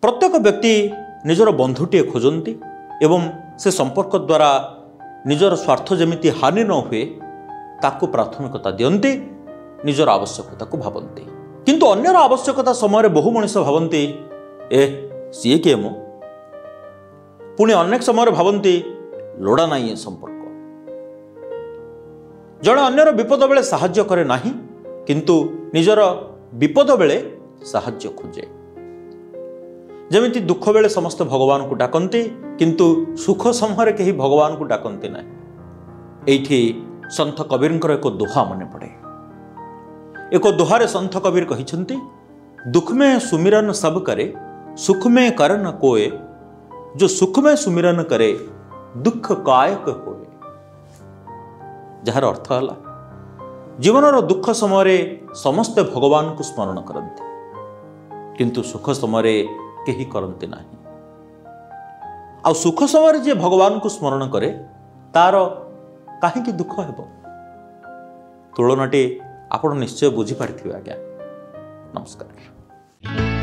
प्रत्येक व्यक्ति निजर बंधुटे खोजती एवं से संपर्क द्वारा निजर स्वार्थ जमिति हानि न हुए ताकू प्राथमिकता दियंती निजर आवश्यकता को भावती किंतु अन्यर आवश्यकता समय बहु मनीष भावती सी किए मो पुणी अनेक समय भावती लोड़ा ना ये संपर्क जड़े अन्यर विपद बेले साहाय्य करे नाही किंतु निजर विपद बेले साहाय्य खोजे जमिति दुख बेले समस्त भगवान को डाकती किंतु सुख समय कहीं भगवान को डाकती ना एठी संत कबीर एक दोहा मन पड़े एक दोहारे संत कबीर कहिछंती दुख में सुमिरन सब करे सुख में कर न कोय जो सुख में सुमिरन करे दुख कायक होए जार अर्थ है जीवन दुख समय समस्ते भगवान को स्मरण करते किंतु सुख समय कहीं करते ना आ सुख समय जे भगवान को स्मरण करे तार कहीं दुख हेब तुलनाटी आपण निश्चय बुझीपारे आज्ञा नमस्कार।